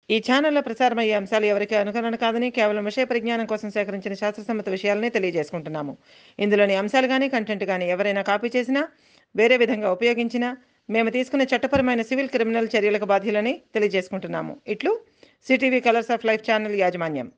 ఈ ఛానల్లో ప్రసారమయ్యే అంశాలు ఎవరికి అనుకరణ కాదని కేవలం విషయ పరిజ్ఞానం కోసం సేకరించిన శాస్త్రసమ్మత విషయాలనే తెలియజేసుకుంటున్నాము. ఇందులోని అంశాలు కానీ కంటెంట్ కానీ ఎవరైనా కాపీ చేసినా వేరే విధంగా ఉపయోగించినా మేము తీసుకునే చట్టపరమైన సివిల్ క్రిమినల్ చర్యలకు బాధ్యులని తెలియజేసుకుంటున్నాము. ఇట్లు CTV colours of life channel యాజమాన్యం.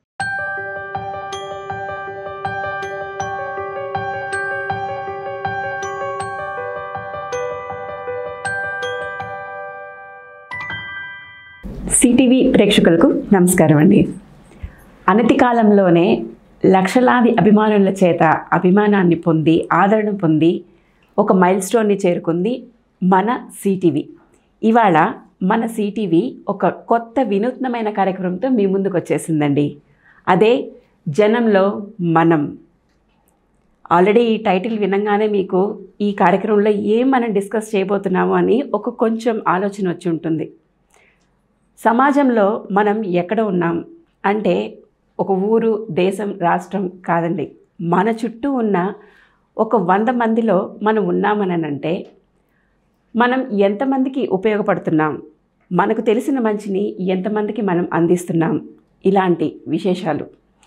సిటీవీ ప్రేక్షకులకు నమస్కారం అండి. అనతి కాలంలోనే లక్షలాది అభిమానుల చేత అభిమానాన్ని పొంది ఆదరణ పొంది ఒక మైల్ స్టోన్ని చేరుకుంది మన సిటీవీ. ఇవాళ మన సిటీవీ ఒక కొత్త వినూత్నమైన కార్యక్రమంతో మీ ముందుకు వచ్చేసిందండి. అదే జనంలో మనం. ఆల్రెడీ ఈ టైటిల్ వినంగానే మీకు ఈ కార్యక్రమంలో ఏం మనం డిస్కస్ చేయబోతున్నాము అని ఒక కొంచెం ఆలోచన వచ్చి ఉంటుంది. సమాజంలో మనం ఎక్కడ ఉన్నాం అంటే ఒక ఊరు, దేశం, రాష్ట్రం కాదండి. మన చుట్టూ ఉన్న ఒక 100 మందిలో మనం ఉన్నామనంటే మనం ఎంతమందికి ఉపయోగపడుతున్నాం, మనకు తెలిసిన మంచిని ఎంతమందికి మనం అందిస్తున్నాం, ఇలాంటి విశేషాలు.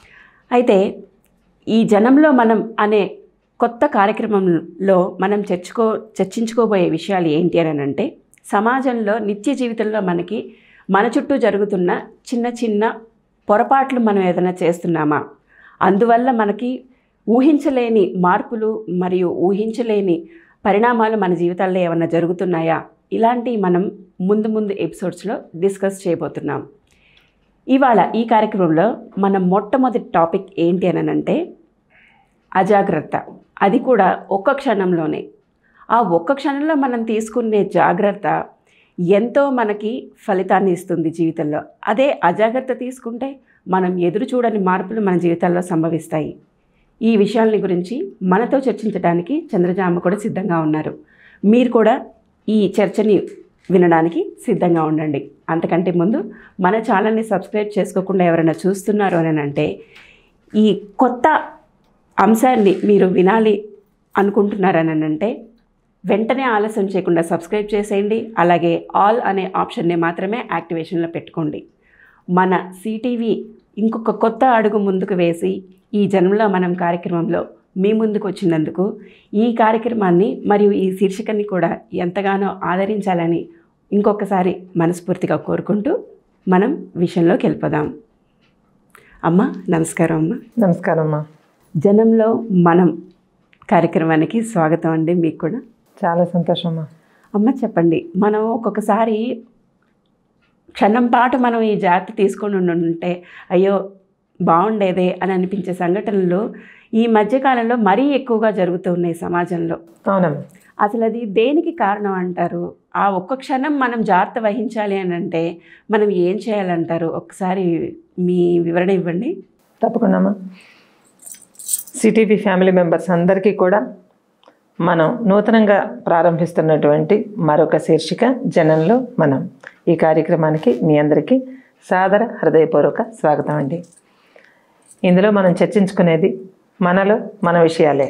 అయితే ఈ జనంలో మనం అనే కొత్త కార్యక్రమంలో మనం చర్చించుకోబోయే విషయాలు ఏంటి అని అంటే, సమాజంలో నిత్య జీవితంలో మనకి మన చుట్టూ జరుగుతున్న చిన్న చిన్న పొరపాట్లు మనం ఏదైనా చేస్తున్నామా, అందువల్ల మనకి ఊహించలేని మార్పులు మరియు ఊహించలేని పరిణామాలు మన జీవితాల్లో ఏమైనా జరుగుతున్నాయా, ఇలాంటివి మనం ముందు ఎపిసోడ్స్లో డిస్కస్ చేయబోతున్నాం. ఇవాళ ఈ కార్యక్రమంలో మన మొట్టమొదటి టాపిక్ ఏంటి అని అంటే అజాగ్రత్త. అది కూడా ఒక్క క్షణంలోనే. ఆ ఒక్క క్షణంలో మనం తీసుకునే జాగ్రత్త ఎంతో మనకి ఫలితాన్ని ఇస్తుంది జీవితంలో. అదే అజాగ్రత్త తీసుకుంటే మనం ఎదురు చూడని మార్పులు మన జీవితాల్లో సంభవిస్తాయి. ఈ విషయాలని గురించి మనతో చర్చించడానికి చంద్రజామ కూడా సిద్ధంగా ఉన్నారు. మీరు కూడా ఈ చర్చని వినడానికి సిద్ధంగా ఉండండి. అంతకంటే ముందు మన ఛానల్ని సబ్స్క్రైబ్ చేసుకోకుండా ఎవరైనా చూస్తున్నారు అని అంటే, ఈ కొత్త అంశాన్ని మీరు వినాలి అనుకుంటున్నారని అంటే వెంటనే ఆలస్యం చేయకుండా సబ్స్క్రైబ్ చేసేయండి. అలాగే ఆల్ అనే ఆప్షన్ని మాత్రమే యాక్టివేషన్లో పెట్టుకోండి. మన సిటీవీ ఇంకొక కొత్త అడుగు ముందుకు వేసి ఈ జనంలో మనం కార్యక్రమంలో మీ ముందుకు వచ్చినందుకు ఈ కార్యక్రమాన్ని మరియు ఈ శీర్షికని కూడా ఎంతగానో ఆదరించాలని ఇంకొకసారి మనస్ఫూర్తిగా కోరుకుంటూ మనం విషయంలోకి వెళ్ళిపోదాం. అమ్మ నమస్కారం. అమ్మ నమస్కారం అమ్మా. జనంలో మనం కార్యక్రమానికి స్వాగతం అండి. మీకు కూడా చాలా సంతోషం అమ్మా. అమ్మ చెప్పండి, మనం ఒక్కొక్కసారి క్షణం పాటు మనం ఈ జాగ్రత్త తీసుకొని ఉంటే అయ్యో బాగుండేదే అని అనిపించే సంఘటనలు ఈ మధ్యకాలంలో మరీ ఎక్కువగా జరుగుతూ ఉన్నాయి సమాజంలో. అవునమ్మా. అసలు అది దేనికి కారణం అంటారు? ఆ ఒక్క క్షణం మనం జాగ్రత్త వహించాలి అని అంటే మనం ఏం చేయాలంటారు? ఒకసారి మీ వివరణ ఇవ్వండి. తప్పకుండా అమ్మా. సిటీవీ ఫ్యామిలీ మెంబర్స్ అందరికీ కూడా మనం నూతనంగా ప్రారంభిస్తున్నటువంటి మరొక శీర్షిక జనంలో మనం. ఈ కార్యక్రమానికి మీ అందరికీ సాదర హృదయపూర్వక స్వాగతం అండి. ఇందులో మనం చర్చించుకునేది మనలో మన విషయాలే.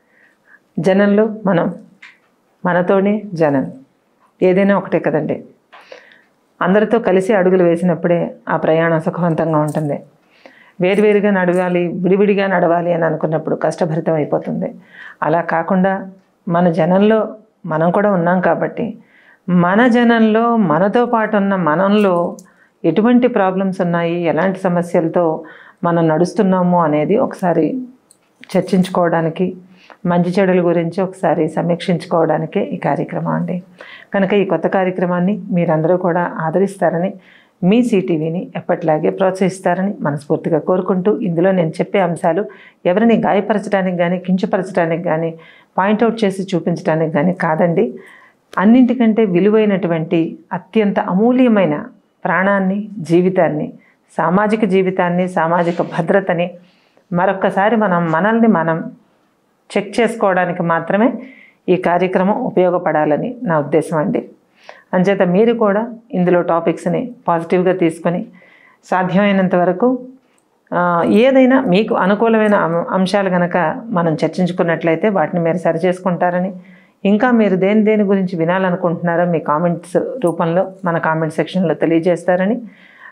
జనంలో మనం, మనతోనే జనం. ఏదైనా ఒకటే కదండి. అందరితో కలిసి అడుగులు వేసినప్పుడే ఆ ప్రయాణం సుఖవంతంగా ఉంటుంది. వేరువేరుగా నడవాలి, విడివిడిగా నడవాలి అని అనుకున్నప్పుడు కష్టభరితం అయిపోతుంది. అలా కాకుండా మన జనంలో మనం కూడా ఉన్నాం కాబట్టి మన జనంలో మనతో పాటు ఉన్న మనంలో ఎటువంటి ప్రాబ్లమ్స్ ఉన్నాయి, ఎలాంటి సమస్యలతో మనం నడుస్తున్నాము అనేది ఒకసారి చర్చించుకోవడానికి, మంచి చెడుల గురించి ఒకసారి సమీక్షించుకోవడానికే ఈ కార్యక్రమం అండి. కనుక ఈ కొత్త కార్యక్రమాన్ని మీరందరూ కూడా ఆదరిస్తారని, మీ సిటీవీని ఎప్పటిలాగే ప్రోత్సహిస్తారని మనస్ఫూర్తిగా కోరుకుంటూ, ఇందులో నేను చెప్పే అంశాలు ఎవరిని గాయపరచడానికి కానీ, కించపరచడానికి కానీ, పాయింట్అవుట్ చేసి చూపించడానికి కానీ కాదండి. అన్నింటికంటే విలువైనటువంటి అత్యంత అమూల్యమైన ప్రాణాన్ని, జీవితాన్ని, సామాజిక జీవితాన్ని, సామాజిక భద్రతని మరొక్కసారి మనల్ని మనం చెక్ చేసుకోవడానికి మాత్రమే ఈ కార్యక్రమం ఉపయోగపడాలని నా ఉద్దేశం అండి. అంచేత మీరు కూడా ఇందులో టాపిక్స్ని పాజిటివ్గా తీసుకొని సాధ్యమైనంత వరకు ఏదైనా మీకు అనుకూలమైన అంశాలు కనుక మనం చర్చించుకున్నట్లయితే వాటిని మీరు సరి చేసుకుంటారని, ఇంకా మీరు దేని గురించి వినాలనుకుంటున్నారో మీ కామెంట్స్ రూపంలో మన కామెంట్ సెక్షన్లో తెలియజేస్తారని,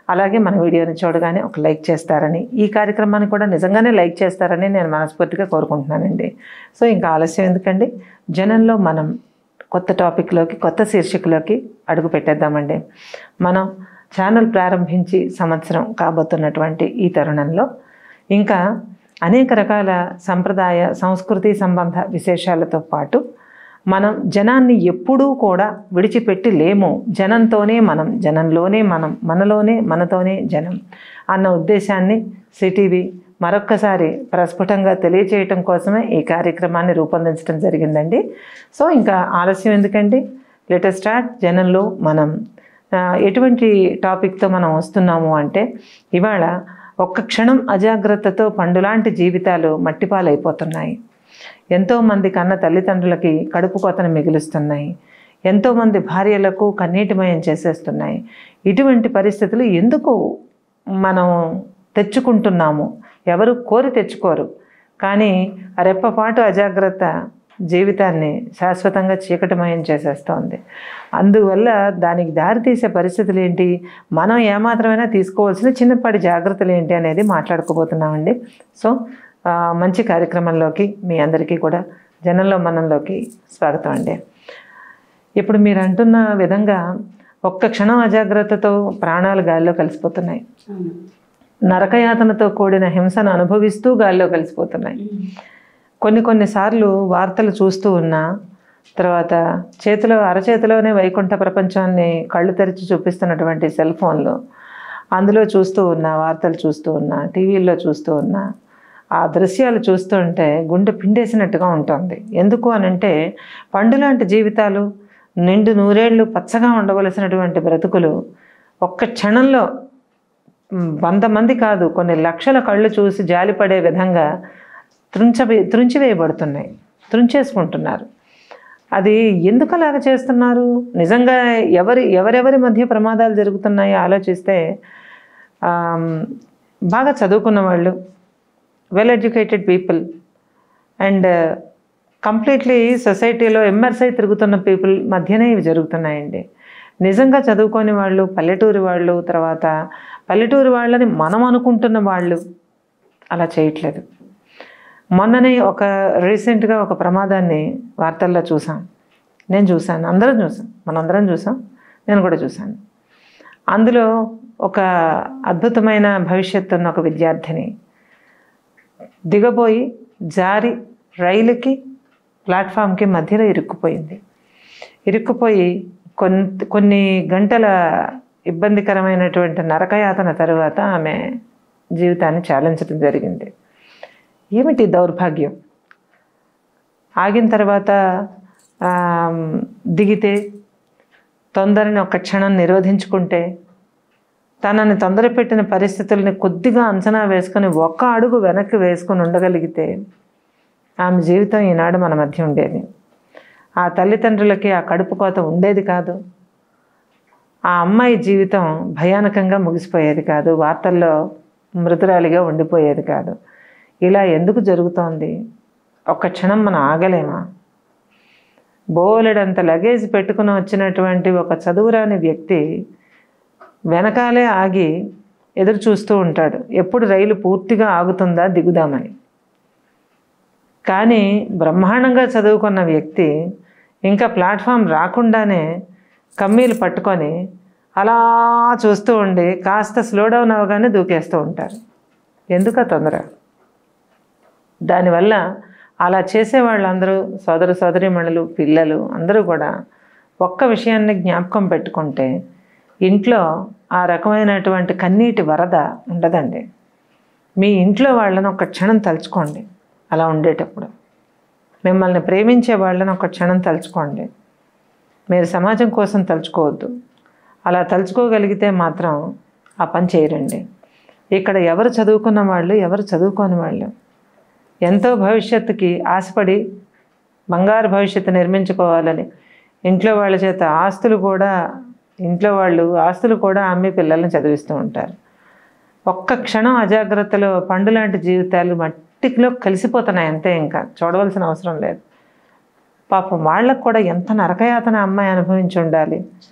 అలాగే మన వీడియోని చూడగానే ఒక లైక్ చేస్తారని, ఈ కార్యక్రమాన్ని కూడా నిజంగానే లైక్ చేస్తారని నేను మనస్ఫూర్తిగా కోరుకుంటున్నానండి. సో ఇంకా ఆలస్యం ఎందుకండి, జనంలో మనం కొత్త టాపిక్లోకి, కొత్త శీర్షికలోకి అడుగు పెట్టేద్దామండి. మనం ఛానల్ ప్రారంభించి సంవత్సరం కాబోతున్నటువంటి ఈ తరుణంలో ఇంకా అనేక రకాల సంప్రదాయ సంస్కృతి సంబంధ విశేషాలతో పాటు మనం జనాన్ని ఎప్పుడూ కూడా విడిచిపెట్టి లేము. జనంతోనే మనం, జనంలోనే మనం, మనలోనే మనతోనే జనం అన్న ఉద్దేశాన్ని సిటీవీ మరొక్కసారి ప్రస్ఫుటంగా తెలియచేయటం కోసమే ఈ కార్యక్రమాన్ని రూపొందించడం జరిగిందండి. సో ఇంకా ఆలస్యం ఎందుకండి, లెట్ us స్టార్ట్. జనంలో మనం ఎటువంటి టాపిక్తో మనం వస్తున్నాము అంటే, ఇవాళ ఒక్క క్షణం అజాగ్రత్తతో పండులాంటి జీవితాలు మట్టిపాలైపోతున్నాయి. ఎంతోమంది కన్న తల్లిదండ్రులకి కడుపు కోతను మిగులుస్తున్నాయి. ఎంతోమంది భార్యలకు కన్నీటిమయం చేసేస్తున్నాయి. ఇటువంటి పరిస్థితులు ఎందుకు మనం తెచ్చుకుంటున్నాము? ఎవరు కోరి తెచ్చుకోరు, కానీ రెప్పపాటు అజాగ్రత్త జీవితాన్ని శాశ్వతంగా చీకటిమయం చేసేస్తోంది. అందువల్ల దానికి దారితీసే పరిస్థితులు ఏంటి, మనం ఏమాత్రమైనా తీసుకోవాల్సిన చిన్నపాటి జాగ్రత్తలు ఏంటి అనేది మాట్లాడుకోబోతున్నామండి. సో మంచి కార్యక్రమంలోకి మీ అందరికీ కూడా జనంలో మనంలోకి స్వాగతం అండి. ఇప్పుడు మీరు అంటున్న విధంగా ఒక్క క్షణం అజాగ్రత్తతో ప్రాణాలు గాల్లో కలిసిపోతున్నాయి. నరకయాతనతో కూడిన హింసను అనుభవిస్తూ గాల్లో కలిసిపోతున్నాయి. కొన్నిసార్లు వార్తలు చూస్తూ ఉన్నా, తర్వాత అరచేతిలోనే వైకుంఠ ప్రపంచాన్ని కళ్ళు తెరిచి చూపిస్తున్నటువంటి సెల్ ఫోన్లు, అందులో చూస్తూ ఉన్నా, వార్తలు చూస్తూ ఉన్నా, టీవీల్లో చూస్తూ ఉన్నా, ఆ దృశ్యాలు చూస్తుంటే గుండె పిండేసినట్టుగా ఉంటుంది. ఎందుకు అనంటే, పండులాంటి జీవితాలు, నిండు నూరేళ్లు పచ్చగా ఉండవలసినటువంటి బ్రతుకులు ఒక్క క్షణంలో 100 మంది కాదు, కొన్ని లక్షల కళ్ళు చూసి జాలిపడే విధంగా త్రుంచివేయబడుతున్నాయి, త్రుంచేసుకుంటున్నారు. అది ఎందుకు అలాగ చేస్తున్నారు? నిజంగా ఎవరెవరి మధ్య ప్రమాదాలు జరుగుతున్నాయో ఆలోచిస్తే, బాగా చదువుకున్న వాళ్ళు, well educated people and completely సొసైటీలో ఎమ్మర్స్ అయి తిరుగుతున్న పీపుల్ మధ్యనే ఇవి జరుగుతున్నాయండి. నిజంగా చదువుకోని వాళ్ళు, పల్లెటూరి వాళ్ళు, తర్వాత పల్లెటూరి వాళ్ళని మనం అనుకుంటున్న వాళ్ళు అలా చేయట్లేదు. మొన్ననే రీసెంట్గా ఒక ప్రమాదాన్ని వార్తల్లో చూసాం. నేను చూశాను, మనందరం చూసాం, నేను కూడా చూశాను. అందులో ఒక అద్భుతమైన భవిష్యత్తు ఉన్న ఒక విద్యార్థిని దిగబోయి జారి రైలుకి ప్లాట్ఫామ్కి మధ్యలో ఇరుక్కుపోయి కొన్ని గంటల ఇబ్బందికరమైనటువంటి నరకయాతన తరువాత ఆమె జీవితాన్ని చాలించడం జరిగింది. ఏమిటి దౌర్భాగ్యం? ఆగిన తర్వాత దిగితే తొందరని ఒక క్షణం నిరోధించుకుంటే, తనని తొందరపెట్టిన పరిస్థితుల్ని కొద్దిగా అంచనా వేసుకొని ఒక్క అడుగు వెనక్కి వేసుకొని ఉండగలిగితే ఆమె జీవితం ఈనాడు మన మధ్య ఉండేది. ఆ తల్లిదండ్రులకి ఆ కడుపు కోత ఉండేది కాదు. ఆ అమ్మాయి జీవితం భయానకంగా ముగిసిపోయేది కాదు, వార్తల్లో మృతురాలిగా ఉండిపోయేది కాదు. ఇలా ఎందుకు జరుగుతోంది? ఒక్క క్షణం మనం ఆగలేమా? బోలెడంత లగేజ్ పెట్టుకుని వచ్చినటువంటి ఒక చదువురాని వ్యక్తి వెనకాలే ఆగి ఎదురు చూస్తూ ఉంటాడు, ఎప్పుడు రైలు పూర్తిగా ఆగుతుందా దిగుదామని. కానీ బ్రహ్మాండంగా చదువుకున్న వ్యక్తి ఇంకా ప్లాట్ఫామ్ రాకుండానే కమ్మీలు పట్టుకొని అలా చూస్తూ ఉండి కాస్త స్లో డౌన్ అవగానే దూకేస్తూ ఉంటారు. ఎందుక తొందర? దానివల్ల అలా చేసే వాళ్ళందరూ సోదరీమణులు, పిల్లలు అందరూ కూడా ఒక్క విషయాన్ని జ్ఞాపకం పెట్టుకుంటే ఇంట్లో ఆ రకమైనటువంటి కన్నీటి వరద ఉండదండి. మీ ఇంట్లో వాళ్ళని ఒక క్షణం తలుచుకోండి. అలా ఉండేటప్పుడు మిమ్మల్ని ప్రేమించే వాళ్ళని ఒక క్షణం తలుచుకోండి. మీరు సమాజం కోసం తలుచుకోవద్దు. అలా తలుచుకోగలిగితే మాత్రం ఆ పని చేయరండి. ఇక్కడ ఎవరు చదువుకున్న వాళ్ళు, ఎవరు చదువుకోని వాళ్ళు ఎంతో భవిష్యత్తుకి ఆశపడి బంగారు భవిష్యత్తు నిర్మించుకోవాలని ఇంట్లో వాళ్ళ చేత ఆస్తులు కూడా అమ్మి పిల్లల్ని చదివిస్తూ ఉంటారు. ఒక్క క్షణం అజాగ్రత్తలో పండులాంటి జీవితాలు మట్టిలో కలిసిపోతున్నాయి అంతే, ఇంకా చూడవలసిన అవసరం లేదు. పాపం వాళ్ళకు కూడా ఎంత నరకయాతన అమ్మాయి అనుభవించి ఉండాలి.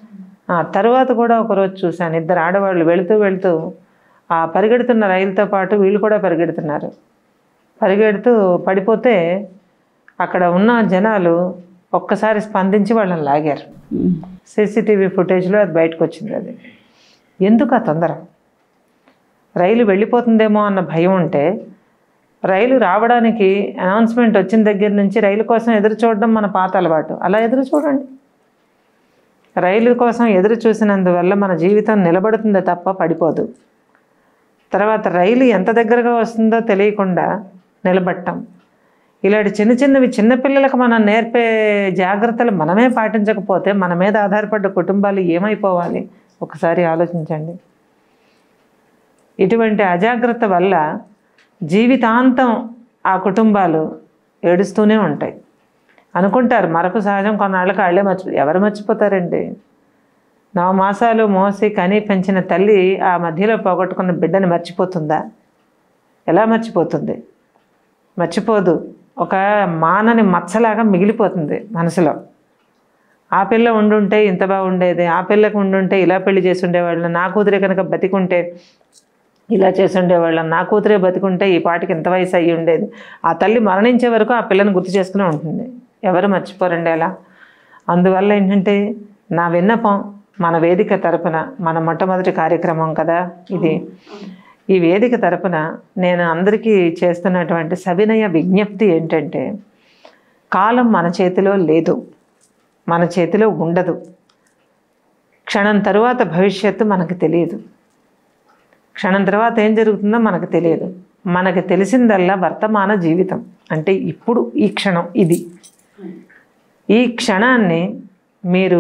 తర్వాత కూడా ఒకరోజు చూశాను, ఇద్దరు ఆడవాళ్ళు వెళుతూ వెళుతూ ఆ పరిగెడుతున్న రైలుతో పాటు వీళ్ళు కూడా పరిగెడుతున్నారు. పరిగెడుతూ పడిపోతే అక్కడ ఉన్న జనాలు ఒక్కసారి స్పందించి వాళ్ళని లాగారు. సీసీటీవీ ఫుటేజ్లో అది బయటకు వచ్చింది. అది ఎందుకు ఆ తొందర? రైలు వెళ్ళిపోతుందేమో అన్న భయం ఉంటే రైలు రావడానికి అనౌన్స్మెంట్ వచ్చిన దగ్గర నుంచి రైలు కోసం ఎదురు చూడడం మన పాత అలవాటు. అలా ఎదురు చూడండి. రైలు కోసం ఎదురు చూసినందువల్ల మన జీవితం నిలబడుతుందే తప్ప పడిపోదు. తర్వాత రైలు ఎంత దగ్గరగా వస్తుందో తెలియకుండా నిలబడటం, ఇలాంటి చిన్న చిన్నవి చిన్నపిల్లలకు మనం నేర్పే జాగ్రత్తలు మనమే పాటించకపోతే మన మీద ఆధారపడ్డ కుటుంబాలు ఏమైపోవాలి? ఒకసారి ఆలోచించండి. ఇటువంటి అజాగ్రత్త వల్ల జీవితాంతం ఆ కుటుంబాలు ఏడుస్తూనే ఉంటాయి. అనుకుంటారు మరొక సహజం, కొన్నాళ్ళకి వాళ్ళే ఎవరు మర్చిపోతారండి? 9 మాసాలు మోసి కని పెంచిన తల్లి ఆ మధ్యలో పోగొట్టుకున్న బిడ్డని మర్చిపోతుందా? ఎలా మర్చిపోతుంది? మర్చిపోదు. ఒక మానని మచ్చలాగా మిగిలిపోతుంది మనసులో. ఆ పిల్ల ఉండుంటే ఇంత బాగుండేది, ఆ పిల్లకు ఉండుంటే ఇలా పెళ్లి చేసి ఉండేవాళ్ళం, నా కూతురే కనుక బతికుంటే ఇలా చేసి ఉండేవాళ్ళం, నా కూతురే బతికుంటే ఈ పాటికి ఇంత వయసు అయ్యి ఉండేది. ఆ తల్లి మరణించే వరకు ఆ పిల్లని గుర్తు చేసుకునే ఉంటుంది. ఎవరు మర్చిపోరండి అలా. అందువల్ల ఏంటంటే నా విన్నపం, మన వేదిక తరపున, మన మొట్టమొదటి కార్యక్రమం కదా ఇది, ఈ వేదిక తరపున నేను అందరికీ చేస్తున్నటువంటి సవినయ విజ్ఞప్తి ఏంటంటే, కాలం మన చేతిలో లేదు, మన చేతిలో ఉండదు. క్షణం తరువాత భవిష్యత్తు మనకు తెలియదు. క్షణం తర్వాత ఏం జరుగుతుందో మనకు తెలియదు. మనకు తెలిసిందల్లా వర్తమాన జీవితం, అంటే ఇప్పుడు ఈ క్షణం ఇది. ఈ క్షణాన్ని మీరు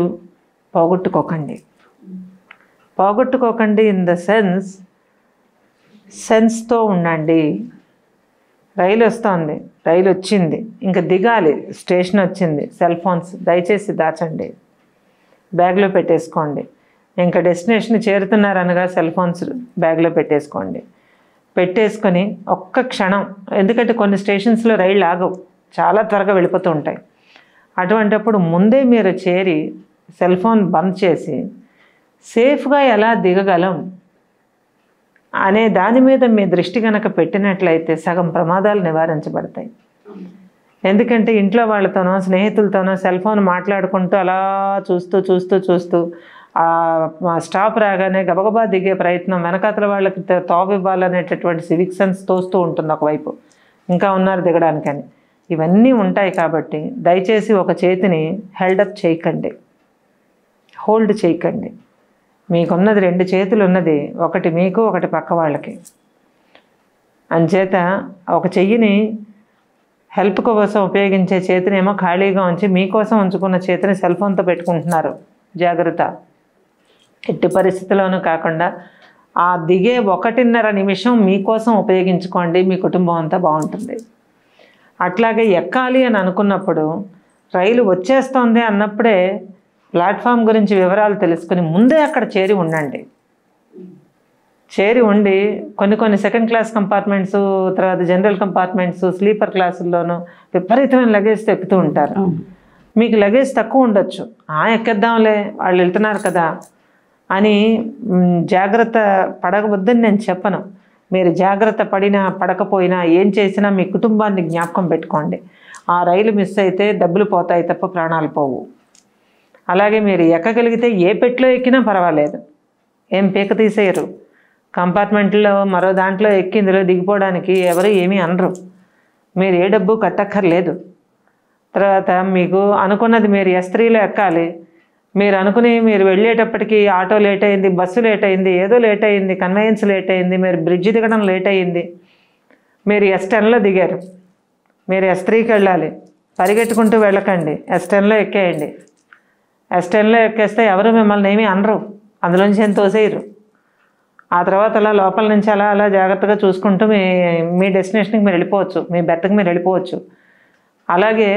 పోగొట్టుకోకండి ఇన్ ద సెన్స్తో ఉండండి. రైలు వస్తుంది, రైలు వచ్చింది, ఇంకా దిగాలి, స్టేషన్ వచ్చింది. సెల్ ఫోన్స్ దయచేసి దాచండి, బ్యాగ్లో పెట్టేసుకోండి. ఇంకా డెస్టినేషన్ చేరుతున్నారనగా సెల్ ఫోన్స్ బ్యాగ్లో పెట్టేసుకొని ఒక్క క్షణం, ఎందుకంటే కొన్ని స్టేషన్స్లో రైళ్ళు ఆగవు, చాలా త్వరగా వెళ్ళిపోతూ ఉంటాయి. అటువంటప్పుడు ముందే మీరు చేరి సెల్ ఫోన్ బంద్ చేసి సేఫ్గా ఎలా దిగగలం అనే దాని మీద మీ దృష్టి కనుక పెట్టినట్లయితే సగం ప్రమాదాలు నివారించబడతాయి. ఎందుకంటే ఇంట్లో వాళ్ళతోనో స్నేహితులతోనో సెల్ ఫోన్ మాట్లాడుకుంటూ అలా చూస్తూ స్టాప్ రాగానే గబగబా దిగే ప్రయత్నం, వెనకాతల వాళ్ళకి తోవివ్వాలనేటటువంటి సివిక్ సెన్స్ తోస్తూ ఉంటుంది ఒకవైపు, ఇంకా ఉన్నారు దిగడానికని. ఇవన్నీ ఉంటాయి కాబట్టి దయచేసి ఒక చేతిని హెల్డప్ చేయకండి, హోల్డ్ చేయకండి. మీకున్నది 2 చేతులు ఉన్నది, ఒకటి మీకు, ఒకటి పక్క వాళ్ళకి. అంచేత ఒక చెయ్యిని హెల్ప్ కోసం ఉపయోగించే చేతినేమో ఖాళీగా ఉంచి మీకోసం ఉంచుకున్న చేతిని సెల్ ఫోన్తో పెట్టుకుంటున్నారు. జాగ్రత్త. ఎట్టి పరిస్థితుల్లోనూ కాకుండా ఆ దిగే 1.5 నిమిషం మీకోసం ఉపయోగించుకోండి, మీ కుటుంబం అంతా బాగుంటుంది. అట్లాగే ఎక్కాలి అని అనుకున్నప్పుడు, రైలు వచ్చేస్తోంది అన్నప్పుడే ప్లాట్ఫామ్ గురించి వివరాలు తెలుసుకుని ముందే అక్కడ చేరి ఉండండి. చేరి ఉండి కొన్ని సెకండ్ క్లాస్ కంపార్ట్మెంట్స్, తర్వాత జనరల్ కంపార్ట్మెంట్స్, స్లీపర్ క్లాసుల్లోనూ విపరీతమైన లగేజ్తో ఎక్కుతూ ఉంటారు. మీకు లగేజ్ తక్కువ ఉండొచ్చు, ఎక్కేద్దాంలే వాళ్ళు వెళ్తున్నారు కదా అని జాగ్రత్త పడవద్దని నేను చెప్పను. మీరు జాగ్రత్త పడినా పడకపోయినా ఏం చేసినా మీ కుటుంబాన్ని జ్ఞాపకం పెట్టుకోండి. ఆ రైలు మిస్ అయితే డబ్బులు పోతాయి తప్ప ప్రాణాలు పోవు. అలాగే మీరు ఎక్కగలిగితే ఏ పెట్లో ఎక్కినా పర్వాలేదు, ఏం పీక తీసేయరు. కంపార్ట్మెంట్లో మరో దాంట్లో ఎక్కి ఇందులో దిగిపోవడానికి ఎవరు ఏమీ అనరు. మీరు ఏ డబ్బు కట్టక్కర్లేదు. తర్వాత మీకు అనుకున్నది మీరు S3లో ఎక్కాలి, మీరు అనుకుని మీరు వెళ్ళేటప్పటికి ఆటో లేట్ అయింది, బస్సు లేట్ అయింది, ఏదో లేట్ అయింది, కన్వెయన్స్ లేట్ అయింది, మీరు బ్రిడ్జి దిగడం లేట్ అయింది, మీరు S10లో దిగారు, మీరు S3కి వెళ్ళాలి. పరిగెట్టుకుంటూ వెళ్ళకండి, S10లో ఎక్కేయండి. S10లో ఎక్కేస్తే ఎవరు మిమ్మల్ని ఏమీ అనరు, అందులోంచి ఏం తోసేయరు. ఆ తర్వాత అలా లోపల నుంచి అలా జాగ్రత్తగా చూసుకుంటూ మీ డెస్టినేషన్కి మీరు వెళ్ళిపోవచ్చు, మీ బెర్త్కి మీరు వెళ్ళిపోవచ్చు. అలాగే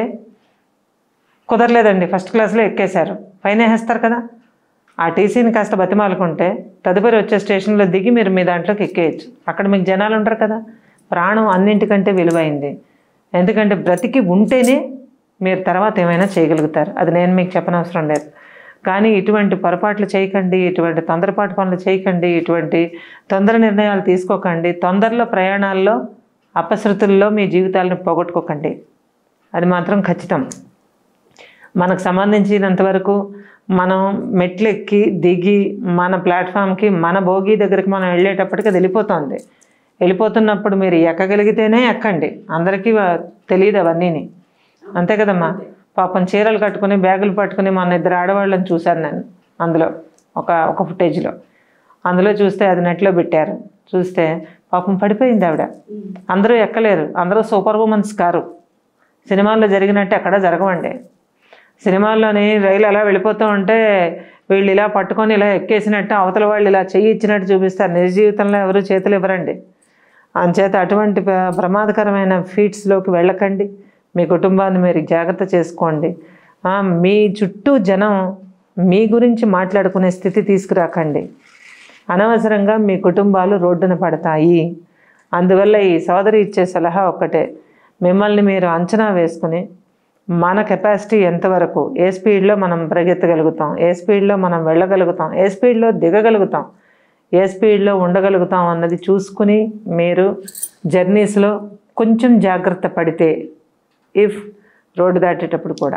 కుదరలేదండి, ఫస్ట్ క్లాస్లో ఎక్కేశారు, పైన వేస్తారు కదా, ఆ టీసీని కాస్త బతిమాలుకుంటే తదుపరి వచ్చే స్టేషన్లో దిగి మీరు మీ దాంట్లోకి ఎక్కేయచ్చు. అక్కడ మీకు జనాలు ఉంటారు కదా. ప్రాణం అన్నింటికంటే విలువైంది, ఎందుకంటే బ్రతికి ఉంటేనే మీరు తర్వాత ఏమైనా చేయగలుగుతారు. అది నేను మీకు చెప్పనవసరం లేదు. కానీ ఇటువంటి పొరపాట్లు చేయకండి, ఇటువంటి తొందరపాటు పనులు చేయకండి, ఇటువంటి తొందర నిర్ణయాలు తీసుకోకండి, తొందరలో ప్రయాణాల్లో అపశృతుల్లో మీ జీవితాలను పోగొట్టుకోకండి. అది మాత్రం ఖచ్చితం. మనకు సంబంధించినంతవరకు మనం మెట్లెక్కి దిగి మన ప్లాట్ఫామ్కి మన భోగి దగ్గరికి మనం వెళ్ళేటప్పటికి అది వెళ్ళిపోతుంది. వెళ్ళిపోతున్నప్పుడు మీరు ఎక్కగలిగితేనే ఎక్కండి. అందరికీ తెలియదు అవన్నీని, అంతే కదమ్మా. పాపం చీరలు కట్టుకుని బ్యాగులు పట్టుకుని మన 2 ఆడవాళ్ళని చూశాను నేను. అందులో ఒక ఫుటేజ్లో అందులో చూస్తే అది నెట్లో పెట్టారు. చూస్తే పాపం పడిపోయింది ఆవిడ. అందరూ ఎక్కలేరు, అందరూ సూపర్ ఉమెన్స్ కారు. సినిమాల్లో జరిగినట్టు ఎక్కడ జరగవండి. సినిమాల్లోని రైలు అలా వెళ్ళిపోతూ ఉంటే వీళ్ళు ఇలా పట్టుకొని ఇలా ఎక్కేసినట్టు అవతల వాళ్ళు ఇలా చెయ్యి ఇచ్చినట్టు చూపిస్తారు. నిజ జీవితంలో ఎవరు చేతులు ఇవ్వరండి. అంచేత అటువంటి ప్రమాదకరమైన ఫీట్స్లోకి వెళ్ళకండి. మీ కుటుంబాన్ని మీరు జాగ్రత్త చేసుకోండి. మీ చుట్టూ జనం మీ గురించి మాట్లాడుకునే స్థితి తీసుకురాకండి. అనవసరంగా మీ కుటుంబాలు రోడ్డున పడతాయి. అందువల్ల ఈ సోదరి ఇచ్చే సలహా ఒక్కటే, మిమ్మల్ని మీరు అంచనా వేసుకుని మన కెపాసిటీ ఎంతవరకు, ఏ స్పీడ్లో మనం పరిగెత్తగలుగుతాం, ఏ స్పీడ్లో మనం వెళ్ళగలుగుతాం, ఏ స్పీడ్లో దిగగలుగుతాం, ఏ స్పీడ్లో ఉండగలుగుతాం అన్నది చూసుకుని మీరు జర్నీస్లో కొంచెం జాగ్రత్త పడితే, ఇఫ్ రోడ్డు దాటేటప్పుడు కూడా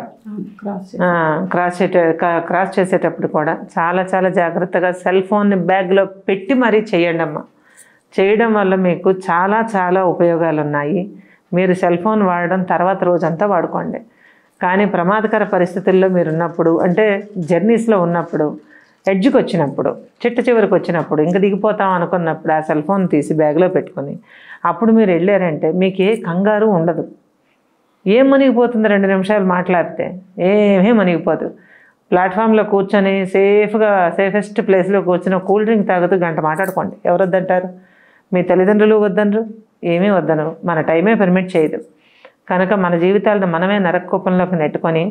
క్రాస్ చేసేటప్పుడు కూడా చాలా చాలా జాగ్రత్తగా సెల్ ఫోన్ని బ్యాగ్లో పెట్టి మరీ చేయండి అమ్మ. చేయడం వల్ల మీకు చాలా చాలా ఉపయోగాలు ఉన్నాయి. మీరు సెల్ ఫోన్ వాడడం తర్వాత రోజంతా వాడుకోండి. కానీ ప్రమాదకర పరిస్థితుల్లో మీరు ఉన్నప్పుడు, అంటే జర్నీస్లో ఉన్నప్పుడు, ఎడ్జ్కి వచ్చినప్పుడు, చిట్ట చివరికి వచ్చినప్పుడు, ఇంక దిగిపోతాం అనుకున్నప్పుడు ఆ సెల్ ఫోన్ తీసి బ్యాగ్లో పెట్టుకొని అప్పుడు మీరు వెళ్ళారంటే మీకు ఏ కంగారు ఉండదు. ఏం మునిగిపోతుంది 2 నిమిషాలు మాట్లాడితే? ఏమీ మునిగిపోదు. ప్లాట్ఫామ్లో కూర్చొని సేఫెస్ట్ ప్లేస్లో కూర్చొని కూల్ డ్రింక్ తాగుతూ గంట మాట్లాడుకోండి. ఎవరు వద్దంటారు? మీ తల్లిదండ్రులు వద్దనరు, ఏమీ వద్దనరు. మన టైమే పర్మిట్ చేయదు. కనుక మన జీవితాలను మనమే నరకూపంలోకి నెట్టుకొని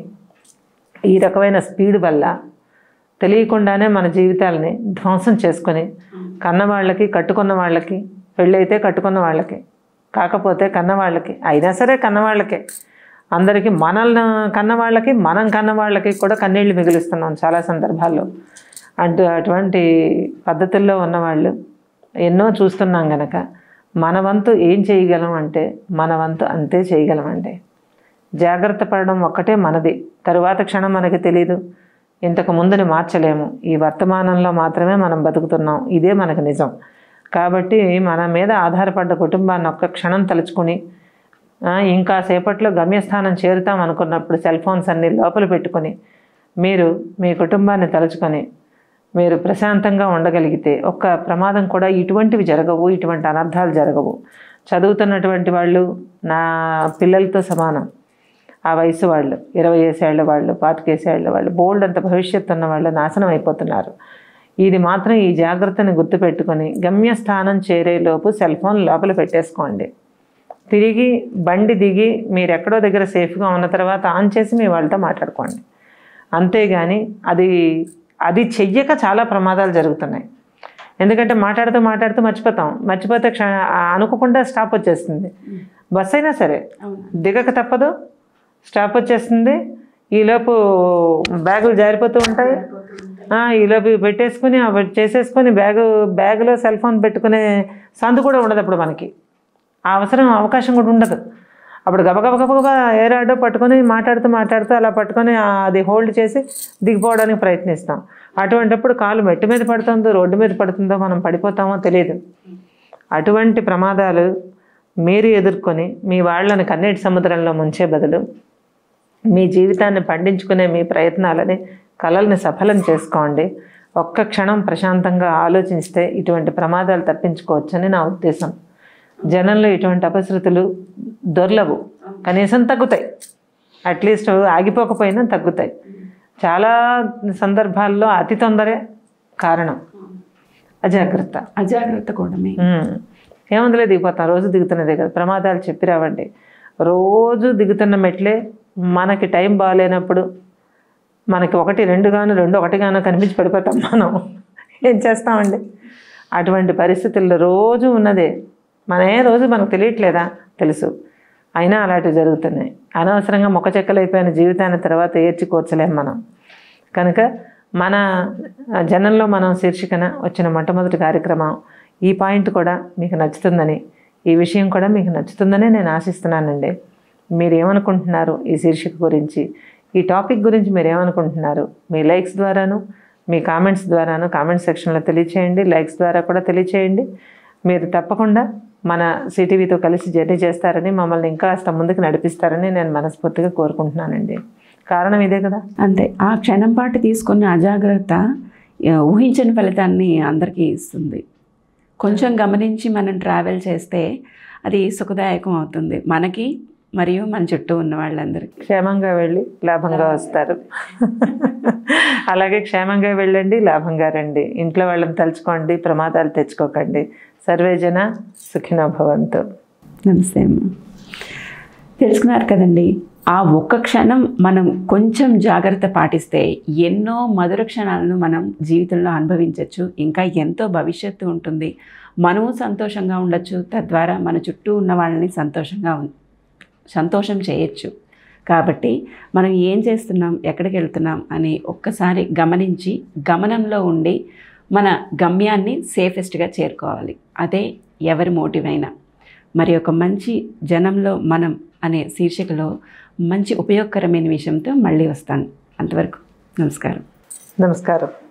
ఈ రకమైన స్పీడ్ వల్ల తెలియకుండానే మన జీవితాలని ధ్వంసం చేసుకొని కన్నవాళ్ళకి, కట్టుకున్న వాళ్ళకి, పెళ్ళైతే కట్టుకున్న వాళ్ళకి, కాకపోతే కన్నవాళ్ళకి, అయినా సరే కన్నవాళ్ళకే, అందరికీ మనల్ని కన్నవాళ్ళకి, మనం కన్నవాళ్ళకి కూడా కన్నీళ్ళు మిగులుస్తున్నాం చాలా సందర్భాల్లో. అటువంటి పద్ధతుల్లో ఉన్నవాళ్ళు ఎన్నో చూస్తున్నాం గనక మన వంతు ఏం చేయగలం అంటే మన వంతు అంతే చేయగలమండి. జాగ్రత్త పడడం ఒక్కటే మనది. తరువాత క్షణం మనకి తెలీదు. ఇంతకు ముందుని మార్చలేము. ఈ వర్తమానంలో మాత్రమే మనం బతుకుతున్నాం. ఇదే మనకు నిజం. కాబట్టి మన మీద ఆధారపడ్డ కుటుంబాన్ని ఒక్క క్షణం తలుచుకుని ఇంకా సేపట్లో గమ్యస్థానం చేరుతాం అనుకున్నప్పుడు సెల్ ఫోన్స్ అన్నీ లోపల పెట్టుకొని మీరు మీ కుటుంబాన్ని తలుచుకొని మీరు ప్రశాంతంగా ఉండగలిగితే ఒక్క ప్రమాదం కూడా ఇటువంటివి జరగవు, ఇటువంటి అనర్థాలు జరగవు. చదువుతున్నటువంటి వాళ్ళు నా పిల్లలతో సమానం. ఆ వయసు వాళ్ళు, 20 ఏళ్ళ వాళ్ళు, 25 ఏళ్ళ వాళ్ళు, బోల్డ్ అంత భవిష్యత్తు ఉన్న వాళ్ళు నాశనం అయిపోతున్నారు. ఇది మాత్రం ఈ జాగ్రత్తని గుర్తుపెట్టుకొని గమ్యస్థానం చేరేలోపు సెల్ ఫోన్ లోపల పెట్టేసుకోండి. తిరిగి బండి దిగి మీరు ఎక్కడో దగ్గర సేఫ్గా ఉన్న తర్వాత ఆన్ చేసి మీ వాళ్ళతో మాట్లాడుకోండి. అంతేగాని అది చెయ్యక చాలా ప్రమాదాలు జరుగుతున్నాయి. ఎందుకంటే మాట్లాడుతూ మర్చిపోతే అనుకోకుండా స్టాప్ వచ్చేస్తుంది. బస్ అయినా సరే దిగక తప్పదు, స్టాప్ వచ్చేస్తుంది. ఈలోపు బ్యాగులు జారిపోతూ ఉంటాయి. ఈలోపు పెట్టేసుకుని చేసేసుకొని బ్యాగులో సెల్ ఫోన్ పెట్టుకునే సందు కూడా ఉండదు అప్పుడు మనకి. ఆ అవకాశం కూడా ఉండదు. అప్పుడు గబగబా ఏరాడో పట్టుకొని మాట్లాడుతూ అలా పట్టుకొని అది హోల్డ్ చేసి దిగిపోవడానికి ప్రయత్నిస్తాం. అటువంటిప్పుడు కాలు మెట్టు మీద పడుతుందో రోడ్డు మీద పడుతుందో మనం పడిపోతామో తెలియదు. అటువంటి ప్రమాదాలు మీరు ఎదుర్కొని మీ వాళ్ళని కన్నీటి సముద్రంలో ముంచే బదులు మీ జీవితాన్ని పండించుకునే మీ ప్రయత్నాలని, కలల్ని సఫలం చేసుకోండి. ఒక్క క్షణం ప్రశాంతంగా ఆలోచిస్తే ఇటువంటి ప్రమాదాలు తప్పించుకోవచ్చని నా ఉద్దేశం. జనంలో ఇటువంటి అపశృతులు దొర్లవు, కనీసం తగ్గుతాయి. అట్లీస్ట్ ఆగిపోకపోయినా తగ్గుతాయి. చాలా సందర్భాల్లో అతి తొందరే కారణం. అజాగ్రత్త కూడా ఏముందిలే దిగిపోతాం, రోజు దిగుతున్నదే కదా. ప్రమాదాలు చెప్పి రావండి. రోజు దిగుతున్న మెట్లే మనకి టైం బాగాలేనప్పుడు మనకి 1, 2 గాను 2, 1 గాను కనిపించి పడిపోతాం. మనం ఏం చేస్తామండి? అటువంటి పరిస్థితుల్లో రోజు ఉన్నదే రోజు మనకు తెలియట్లేదా? తెలుసు. అయినా అలాంటివి జరుగుతున్నాయి. అనవసరంగా మొక్కచెక్కలైపోయిన జీవితాన్ని తర్వాత ఏర్చి కూర్చలేం మనం. కనుక మన జనంలో మనం శీర్షికన వచ్చిన మొట్టమొదటి కార్యక్రమం ఈ పాయింట్ కూడా మీకు నచ్చుతుందని, ఈ విషయం కూడా మీకు నచ్చుతుందని నేను ఆశిస్తున్నానండి. మీరు ఏమనుకుంటున్నారు ఈ శీర్షిక గురించి, ఈ టాపిక్ గురించి మీరు ఏమనుకుంటున్నారు? మీ లైక్స్ ద్వారాను, మీ కామెంట్స్ ద్వారాను కామెంట్ సెక్షన్లో తెలియచేయండి. లైక్స్ ద్వారా కూడా తెలియచేయండి. మీరు తప్పకుండా మన సిటీవీతో కలిసి జర్నీ చేస్తారని, మమ్మల్ని ఇంకా కాస్త ముందుకు నడిపిస్తారని నేను మనస్ఫూర్తిగా కోరుకుంటున్నానండి. కారణం ఇదే కదా. అంతే, ఆ క్షణం పాటు తీసుకున్న అజాగ్రత్త ఊహించని ఫలితాన్ని అందరికీ ఇస్తుంది. కొంచెం గమనించి మనం ట్రావెల్ చేస్తే అది సుఖదాయకం అవుతుంది మనకి మరియు మన చుట్టూ ఉన్న వాళ్ళందరికీ. క్షేమంగా వెళ్ళి లాభంగా వస్తారు. అలాగే క్షేమంగా వెళ్ళండి, లాభంగా రండి. ఇంట్లో వాళ్ళని తలుచుకోండి, ప్రమాదాలు తెచ్చుకోకండి. సర్వేజన సుఖినో భవంతు. నమస్తే అమ్మ. తెలుసుకున్నారు కదండి, ఆ ఒక్క క్షణం మనం కొంచెం జాగ్రత్త పాటిస్తే ఎన్నో మధుర క్షణాలను మనం జీవితంలో అనుభవించవచ్చు. ఇంకా ఎంతో భవిష్యత్తు ఉంటుంది. మనము సంతోషంగా ఉండొచ్చు, తద్వారా మన చుట్టూ ఉన్న వాళ్ళని సంతోషం చేయొచ్చు. కాబట్టి మనం ఏం చేస్తున్నాం, ఎక్కడికి వెళ్తున్నాం అని ఒక్కసారి గమనించి గమనంలో ఉండి మన గమ్యాన్ని సేఫెస్ట్గా చేరుకోవాలి. అదే ఎవరి మోటివ్ అయినా. మరి ఒక మంచి జనంలో మనం అనే శీర్షికలో మంచి ఉపయోగకరమైన విషయంతో మళ్ళీ వస్తాను. అంతవరకు నమస్కారం. నమస్కారం.